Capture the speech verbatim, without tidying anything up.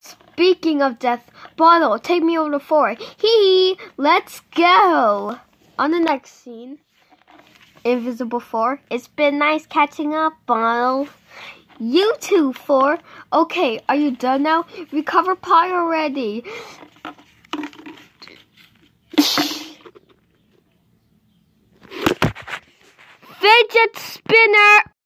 Speaking of death, Bottle, take me over to four. Hee hee, let's go. On the next scene, Invisible four. It's been nice catching up, Bottle. You too, four. Okay, are you done now? Recover pie already. Fidget spinner.